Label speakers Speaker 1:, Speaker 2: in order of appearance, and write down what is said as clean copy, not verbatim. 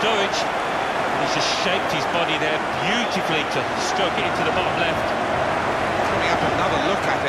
Speaker 1: Sturridge, he's just shaped his body there beautifully to stroke it into the bottom left.
Speaker 2: Coming up another look at